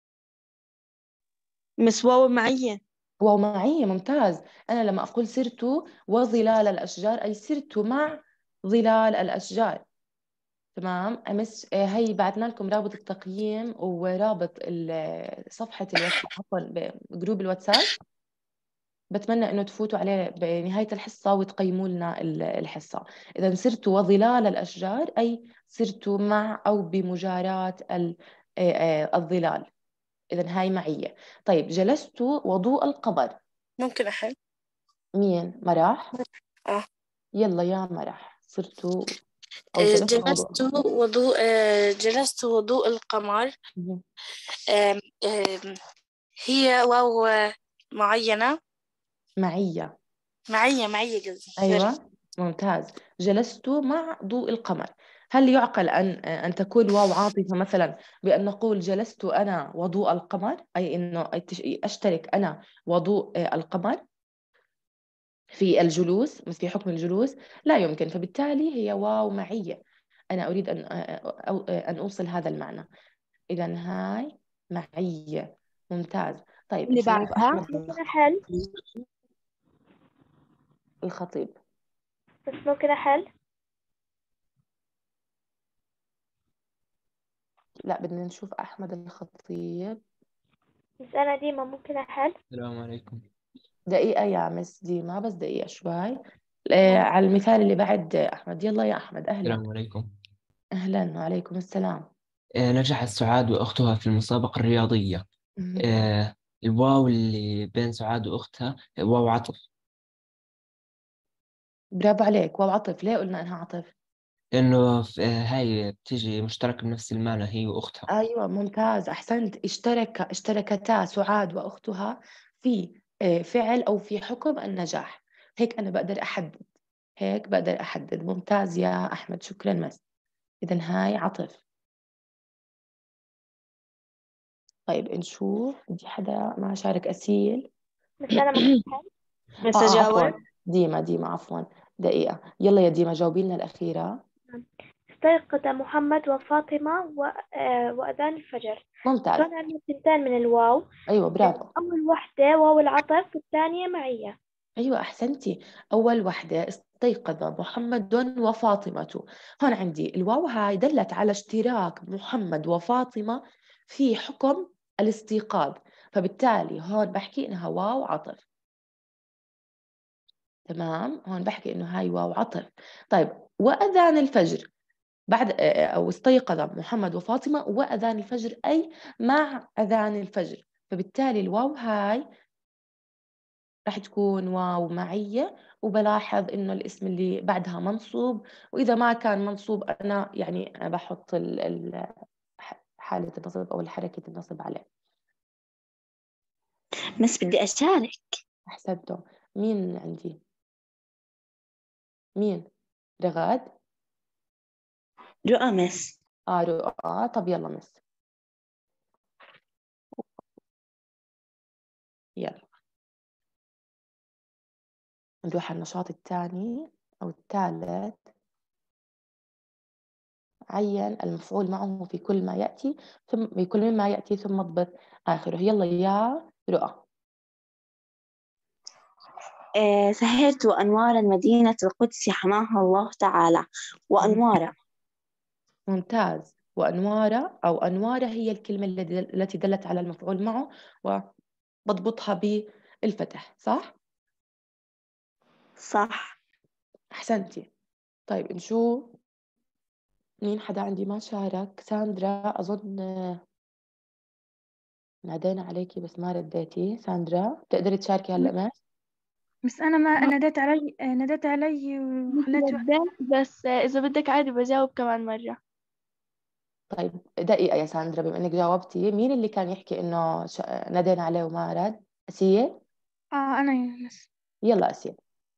مس واو معية. واو معي ممتاز. أنا لما أقول سرت وظلال الأشجار أي سرت مع ظلال الأشجار. تمام. أمس هي بعثنا لكم رابط التقييم ورابط صفحة الواتساب، عفوا جروب الواتساب. بتمنى انه تفوتوا عليه بنهاية الحصة وتقيموا لنا الحصة. اذا سرت وظلال الاشجار اي سرت مع او بمجاراة الظلال. اذا هاي معية. طيب جلست وضوء القمر. ممكن أحل. مين؟ مرح. يلا يا مرح. صرت او جلست جلست وضوء القمر. هي واو معينة. معية. معية قصدي. ايوه ممتاز. جلست مع ضوء القمر. هل يعقل أن تكون واو عاطفة مثلا بأن نقول جلست أنا وضوء القمر، أي أنه أشترك أنا وضوء القمر في الجلوس، في حكم الجلوس؟ لا يمكن. فبالتالي هي واو معية. أنا أريد أن أوصل هذا المعنى. إذا هاي معية. ممتاز. طيب اللي نشوف بعدها أحمد ممكن أحل، الخطيب. بس ممكن أحل. لا، بدنا نشوف أحمد الخطيب. بس أنا ديما ممكن أحل. السلام عليكم. دقيقة يا مس ديما، بس دقيقة شوي. على المثال اللي بعد أحمد. يلا يا أحمد، أهلا. السلام عليكم. أهلا وعليكم السلام. نجحت سعاد وأختها في المسابقة الرياضية. الواو اللي بين سعاد وأختها واو عطف، برافو عليك. واو عطف. ليه قلنا إنها عطف؟ لأنه هاي بتيجي مشترك بنفس المعنى، هي وأختها. أيوة ممتاز، أحسنت. اشتركتا سعاد وأختها في فعل أو في حكم النجاح. هيك أنا بقدر أحدد. ممتاز يا أحمد، شكرا مس. إذن هاي عطف. طيب نشوف، بدي حدا ما شارك. أسيل. بس أنا ممكن أحل. بس عفوا أجاوب. ديما عفوا. دقيقة. يلا يا ديما جاوبي لنا الأخيرة. استيقظ محمد وفاطمة وأذان الفجر. ممتاز. كان عندنا ثنتين من الواو. أيوة برافو. أول واحدة واو العطف والثانية معية. أيوة أحسنتي. أول وحدة استيقظ محمد وفاطمة. هون عندي الواو هاي دلت على اشتراك محمد وفاطمة في حكم الاستيقاظ، فبالتالي هون بحكي إنها واو عطف. تمام، هون بحكي إنه هاي واو عطف. طيب وأذان الفجر بعد أو استيقظ محمد وفاطمة وأذان الفجر، أي مع أذان الفجر، فبالتالي الواو هاي راح تكون واو معية. وبلاحظ إنه الاسم اللي بعدها منصوب، وإذا ما كان منصوب أنا يعني بحط حالة النصب أو الحركة النصب عليه. بس بدي أشارك. أحسنتوا. مين عندي؟ مين؟ رغاد؟ رؤى مس. رؤى. طب يلا مس. يلا نروح على النشاط الثاني أو الثالث. عين المفعول معه في كل ما يأتي في كل مما يأتي ثم اضبط آخره. يلا يا رؤى. سهرت أنوار مدينة القدس حماها الله تعالى. وأنوار. ممتاز. وأنوار أو أنوار هي الكلمة التي دلت على المفعول معه وبضبطها بالفتح، صح؟ صح. أحسنتي. طيب نشوف مين حدا عندي ما شارك. ساندرا أظن نادينا عليكي بس ما رديتي. ساندرا بتقدري تشاركي هلأ معي؟ بس أنا ما ناديت علي وخليت رديت، بس إذا بدك عادي بجاوب كمان مرة. طيب دقيقة يا ساندرا، بما إنك جاوبتي، مين اللي كان يحكي إنه نادينا عليه وما رد؟ أسيل؟ أنا يونس. يلا أسيل.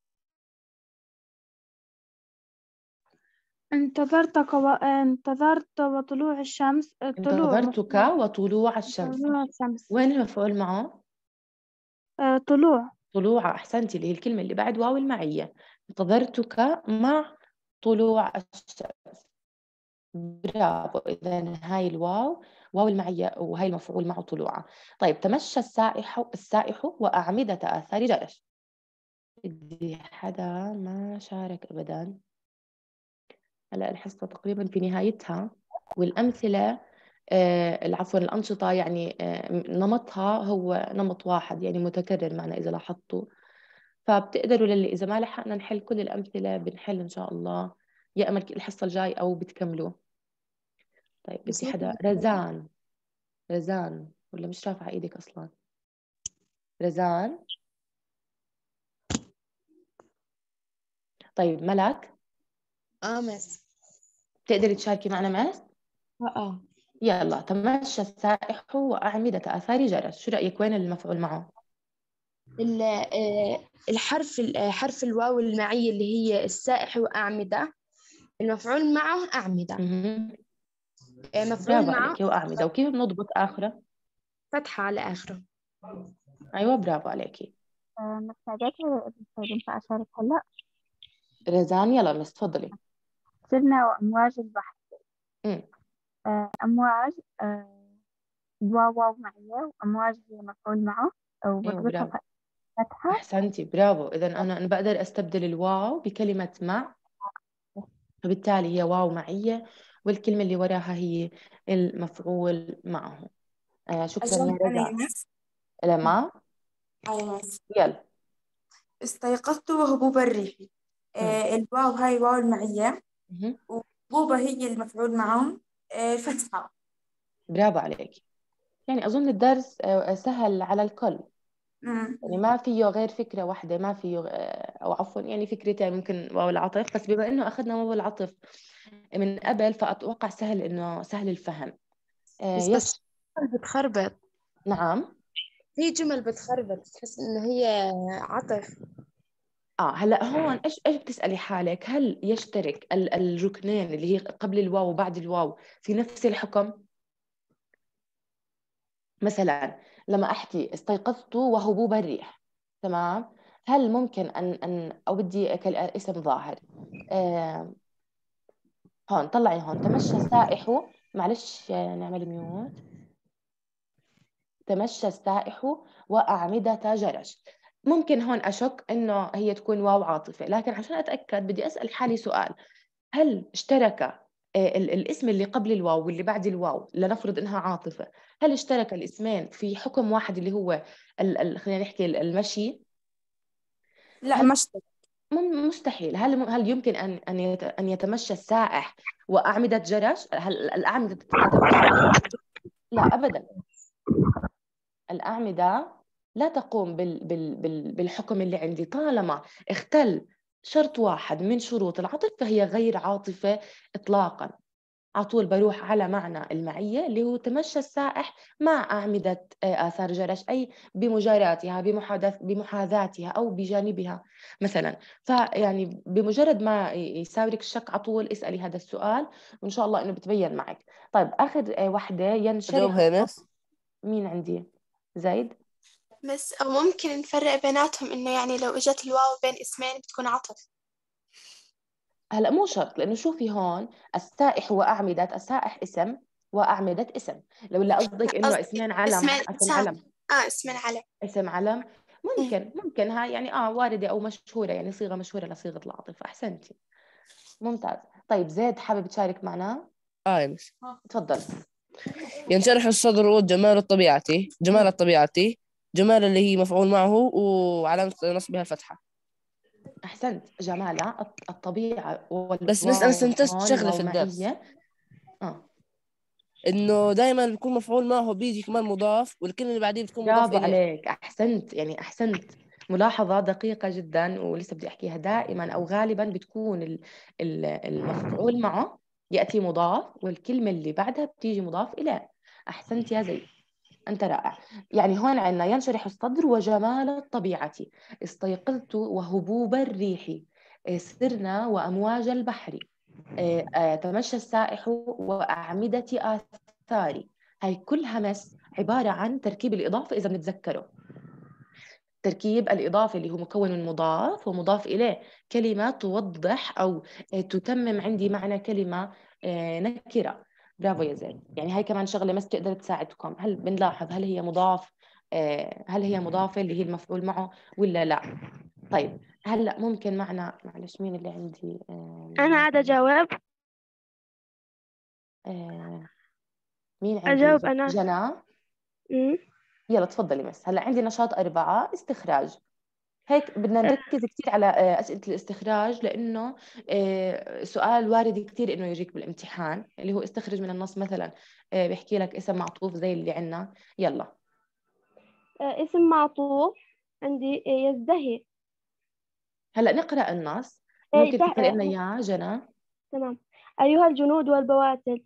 انتظرت وطلوع الشمس. انتظرتك وطلوع الشمس. طلوع الشمس. وين المفعول معه؟ طلوع. أحسنتي، اللي هي الكلمة اللي بعد واو المعية. انتظرتك مع طلوع الشمس. برافو. إذن هاي الواو واو المعية، وهاي المفعول معه طلوعة. طيب تمشى السائح وأعمدة آثار جرش. بدي حدا ما شارك أبدا. هلا الحصة تقريبا في نهايتها، والأمثلة عفوا الأنشطة يعني نمطها هو نمط واحد يعني متكرر معنا إذا لاحظتوا. فبتقدروا إذا ما لحقنا نحل كل الأمثلة بنحل إن شاء الله يا أما الحصة الجاي أو بتكملوا. طيب بدي حدا. رزان ولا مش رافعة إيدك أصلا؟ رزان. طيب ملك. مس. تقدري تشاركي معنا مس؟ يلا. تمشى السائح وأعمدة آثار جرس. شو رأيك؟ وين المفعول معه؟ حرف الواو المعية اللي هي السائح وأعمدة، المفعول معه أعمدة. مفعول برافو معه عليك، وأعمدة. وكيف بنضبط آخره؟ فتحة على آخره. أيوة برافو عليكي. محتاجات ينفع أشارك هلا؟ رزان يلا مس تفضلي. سرنا وأمواج البحر. أمواج واو معية، وأمواج هي مفعول معه أيوة وبضبطها برافو، فتحة. أحسنتي برافو. إذا أنا بقدر أستبدل الواو بكلمة مع، فبالتالي هي واو معية، والكلمة اللي وراها هي المفعول معه. شكرا يا أجاوب أنا يا رزان. مس؟ لما أيوة مس. يلا. استيقظت وهبوب الريح. الواو هاي واو المعية، مهم. وهبوبة هي المفعول معهم، فتحة. برافو عليك. يعني أظن الدرس سهل على الكل، يعني ما فيه غير فكرة واحدة، ما فيه أو عفوا يعني فكرتين، ممكن واو العطف، بس بما إنه أخذنا واو العطف من قبل فأتوقع سهل، إنه سهل الفهم. بس بتخربط. نعم. في جمل بتخربط، تحس إنه هي عطف. هلا هون ايش بتسألي حالك؟ هل يشترك الركنين اللي هي قبل الواو وبعد الواو في نفس الحكم؟ مثلا لما احكي استيقظت وهبوب الريح، تمام، هل ممكن او بدي اسم ظاهر، هون طلعي، هون تمشى السائح، معلش نعمل ميوت، تمشى السائح وأعمدة جرش. ممكن هون أشك إنه هي تكون واو عاطفة، لكن عشان أتأكد بدي أسأل حالي سؤال، هل اشترك الاسم اللي قبل الواو واللي بعد الواو، لنفرض إنها عاطفة، هل اشترك الاسمين في حكم واحد اللي هو خلينا نحكي المشي؟ لا مشترك. مستحيل. هل يمكن أن يتمشى السائح وأعمدة جرش؟ هل الأعمدة تتمشى؟ لا أبدا، الأعمدة لا تقوم بالحكم اللي عندي طالما اختل شرط واحد من شروط العطف، فهي غير عاطفة إطلاقا. على طول بروح على معنى المعية اللي هو تمشى السائح مع أعمدة آثار جرش، أي بمجاراتها، بمحاذاتها أو بجانبها مثلا. فيعني بمجرد ما يساورك الشك على طول اسألي هذا السؤال، وإن شاء الله إنه بتبين معك. طيب آخر وحدة، ينشرح. أجاوبها يا مس؟ مين عندي؟ زايد؟ بس أو ممكن نفرق بيناتهم، إنه يعني لو إجت الواو بين اسمين بتكون عطف. هلا مو شرط، لأنه شوفي هون السائح وأعمدة، السائح اسم وأعمدة اسم، لو لا قصدك إنه اسمين علم، اسم علم. اسمين علم. اسم علم ممكن هاي يعني واردة أو مشهورة، يعني صيغة مشهورة لصيغة العطف. أحسنتي، ممتاز. طيب زيد حابب تشارك معنا؟ يا مس. تفضل. ينشرح الصدر جمال الطبيعة، جمال الطبيعة، جمال اللي هي مفعول معه وعلامة نصبها الفتحة. أحسنت، جمالة الطبيعة. بس أنا استنتجت شغلة في الدرس، إنه دائما بيكون مفعول معه بيجي كمان مضاف، والكلمة اللي بعديه بتكون مضاف برافو إليه. عليك، أحسنت، يعني أحسنت، ملاحظة دقيقة جدا، ولسه بدي أحكيها. دائما أو غالبا بتكون المفعول معه يأتي مضاف، والكلمة اللي بعدها بتيجي مضاف إليه. أحسنت يا زيد، أنت رائع. يعني هون عندنا ينشرح الصدر وجمال الطبيعة، استيقظت وهبوب الريح، سرنا وأمواج البحر، تمشى السائح وأعمدة آثار. هاي كلها مس عبارة عن تركيب الإضافة. إذا بنتذكره تركيب الإضافة اللي هو مكون من مضاف ومضاف إليه، كلمة توضح أو تتمم عندي معنى كلمة نكرة. برافو يا زيد. يعني هاي كمان شغلة مس تقدر تساعدكم. هل بنلاحظ هل هي مضاف، هل هي مضافة اللي هي المفعول معه ولا لا؟ طيب هلا ممكن معنا، معلش مين اللي عندي؟ أنا قاعدة أجاوب. مين عندي؟ أجاوب أنا. جنى. يلا تفضلي. مس هلا عندي نشاط 4 استخراج. هيك بدنا نركز كثير على أسئلة الاستخراج، لأنه سؤال وارد كثير إنه يجيك بالامتحان، اللي هو استخرج من النص مثلا، بيحكي لك اسم معطوف زي اللي عنا. يلا. اسم معطوف عندي يزدهي. هلا نقرأ النص، ممكن تقرأ لنا إياه جنى؟ تمام. أيها الجنود والبواسل،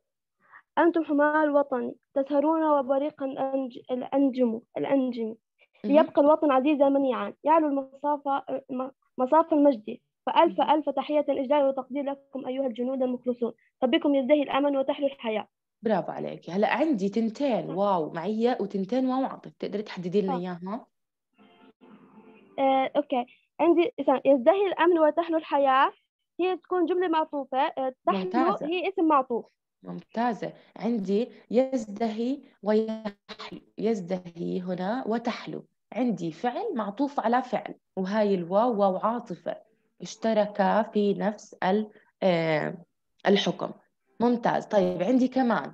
أنتم حماة الوطن، تسهرون وبريق الأنجم ليبقى الوطن عزيزا منيعا، يعلو مصاف المجد، فألف ألف تحية إجلال وتقدير لكم أيها الجنود المخلصون، فبكم يزدهي الأمن وتحلو الحياة. برافو عليك. هلا عندي تنتين واو معية وتنتين واو عاطف، تقدري تحددي لنا إياها؟ أوكي، عندي يزدهي الأمن وتحلو الحياة، هي تكون جملة معطوفة. تحلو ممتازة هي اسم معطوف. ممتازة. عندي يزدهي ويحلو، يزدهي هنا وتحلو، عندي فعل معطوف على فعل، وهاي الواو واو عاطفة اشتركا في نفس الحكم. ممتاز. طيب عندي كمان،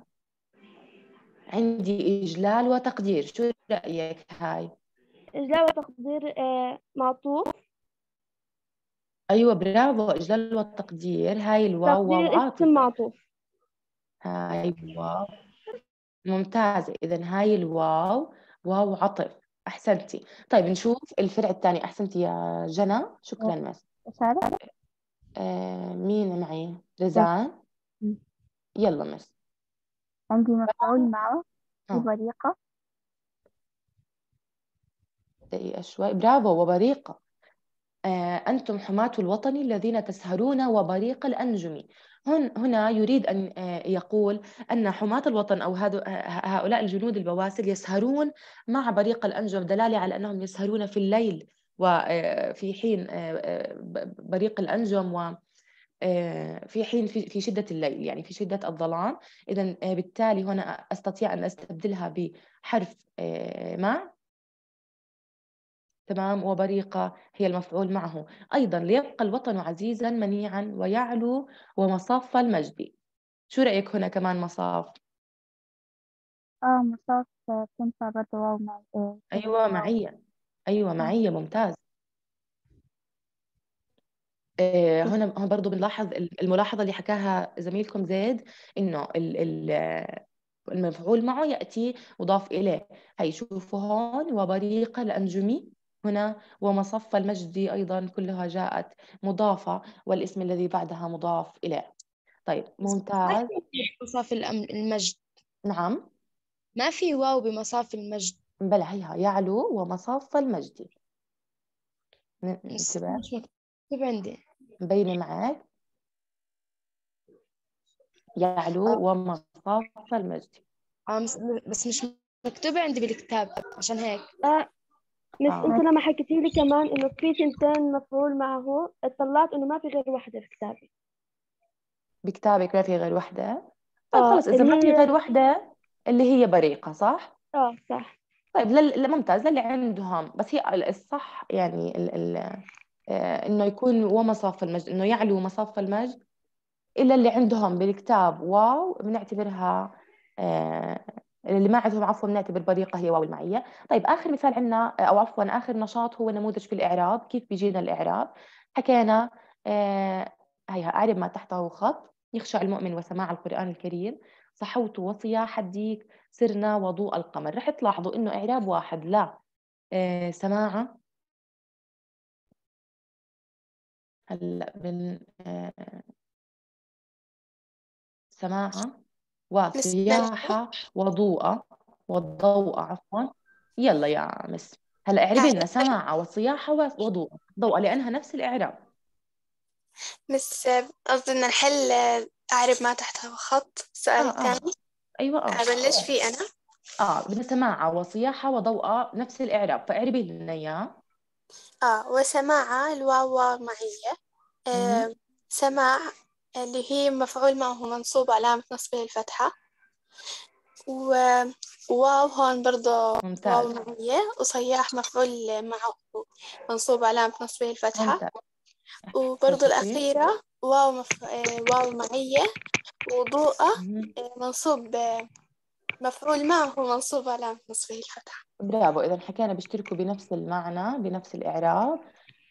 عندي إجلال وتقدير، شو رأيك هاي؟ إجلال وتقدير معطوف. أيوة برافو، إجلال والتقدير، هاي الواو واو تقدير اسم عاطفة، معطوف. هاي واو. ممتازة، إذا هاي الواو واو عطف، أحسنتي. طيب نشوف الفرع الثاني. أحسنتي يا جنى، شكرا مس. أشارك؟ مين معي؟ رزان. يلا مس. عندي مفعول معه ها وبريقة. دقيقة شوي. برافو، وبريقة. أنتم حماة الوطن الذين تسهرون وبريق الأنجم. هنا يريد أن يقول أن حماة الوطن أو هؤلاء الجنود البواسل يسهرون مع بريق الأنجم، دلالة على أنهم يسهرون في الليل، وفي حين بريق الأنجم، وفي حين في شدة الليل، يعني في شدة الظلام. إذن بالتالي هنا أستطيع أن أستبدلها بحرف مع. تمام. وبريقة هي المفعول معه. أيضا ليبقى الوطن عزيزا منيعا ويعلو ومصاف المجد. شو رأيك هنا كمان مصاف؟ مصاف تنفع برضه واو مع أيوة معية، أيوة معية، ممتاز. هنا برضو بنلاحظ الملاحظة اللي حكاها زميلكم زيد، إنه المفعول معه يأتي مضاف إليه. هي شوفوا هون، وبريق الأنجمي هنا، ومصف المجد أيضا كلها جاءت مضافة، والاسم الذي بعدها مضاف إليه. طيب ممتاز. مصاف المجد. نعم، ما في واو بمصاف المجد. بلى هيها يعلو ومصاف المجد. انتبه، مش مكتوب عندي. مبينة معك، يعلو ومصاف المجد. بس مش مكتوبة عندي بالكتاب، عشان هيك. بس انت لما حكيتي لي كمان انه في تنتين مفعول معه، اطلعت انه ما في غير واحدة في كتابي. بكتابك ما في غير واحدة؟ طيب خلص، إذا ما في غير واحدة اللي هي بريقة، صح؟ صح. طيب ممتاز، للي عندهم. بس هي الصح يعني إنه يكون ومصاف المجد، إنه يعلو مصاف المجد. إلا اللي عندهم بالكتاب واو بنعتبرها اللي ما عندهم عفوا بنعتبر بريقة هي واو المعية. طيب آخر مثال عندنا، أو عفوا آخر نشاط، هو نموذج في الإعراب. كيف بيجينا الإعراب؟ حكينا هيها أعرب ما تحته خط، يخشع المؤمن وسماع القرآن الكريم، صحوت وصياح الديك، سرنا وضوء القمر. رح تلاحظوا إنه إعراب واحد لا سماعة. هلا سماعة وصياحة وضوء والضوء عفوا. يلا يا مس، هلا اعربي لنا سماعة وصياحة وضوء ضوء، لأنها نفس الإعراب. مس قصدي إن نحل أعرب ما تحتها خط. السؤال الثاني أيوة أبلش فيه أنا. بدنا سماعة وصياحة وضوء نفس الإعراب، فاعربي لنا إياه. وسماعة الواو معية. سماع اللي هي مفعول معه منصوب علامة نصبه الفتحة، وواو هون برضه ممتاز. واو معية، وصياح مفعول معه منصوب علامة نصبه الفتحة. ممتاز. وبرضه الأخيرة واو معية، وضوءة منصوب مفعول معه منصوب علامة نصبه الفتحة. برافو، إذا حكينا بيشتركوا بنفس المعنى بنفس الإعراب،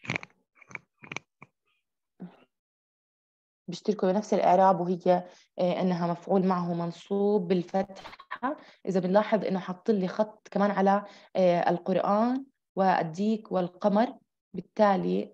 بيشتركوا بنفس الإعراب، وهي أنها مفعول معه منصوب بالفتحة. إذا بنلاحظ إنه حط لي خط كمان على القرآن والديك والقمر، بالتالي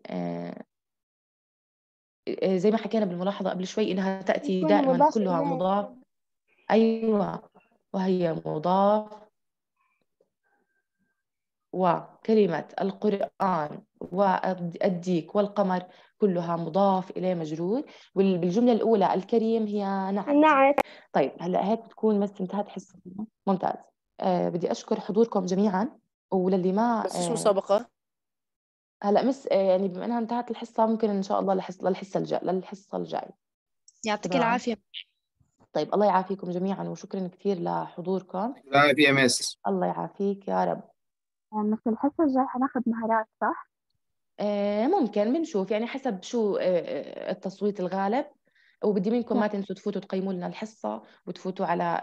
زي ما حكينا بالملاحظة قبل شوي إنها تأتي دائما كلها مضاف. أيوة، وهي مضاف وكلمة القرآن والديك والقمر كلها مضاف إليه مجرور، بالجملة الأولى الكريم هي نعت. طيب هلا هيك بتكون بس انتهت حصتنا. ممتاز. بدي أشكر حضوركم جميعا، وللي ما بس إيش مسابقة؟ هلا مس يعني بما انها انتهت الحصة ممكن ان شاء الله للحصة الجاي. يعطيك تمام. العافية. طيب الله يعافيكم جميعا، وشكرا كثير لحضوركم. لا في مس. الله يعافيك يا رب. مثل الحصة الجاي حناخد مهارات صح؟ ممكن بنشوف يعني حسب شو التصويت الغالب. وبدي منكم ما تنسوا تفوتوا تقيموا لنا الحصة، وتفوتوا على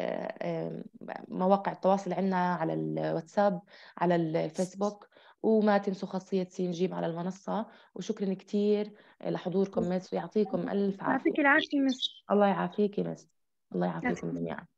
مواقع التواصل عندنا على الواتساب، على الفيسبوك، وما تنسوا خاصية سين جيم على المنصة. وشكرا كثير لحضوركم مس، ويعطيكم ألف عافية. يعطيك العافية مس. الله يعافيك مس. الله يعافيكم جميعا.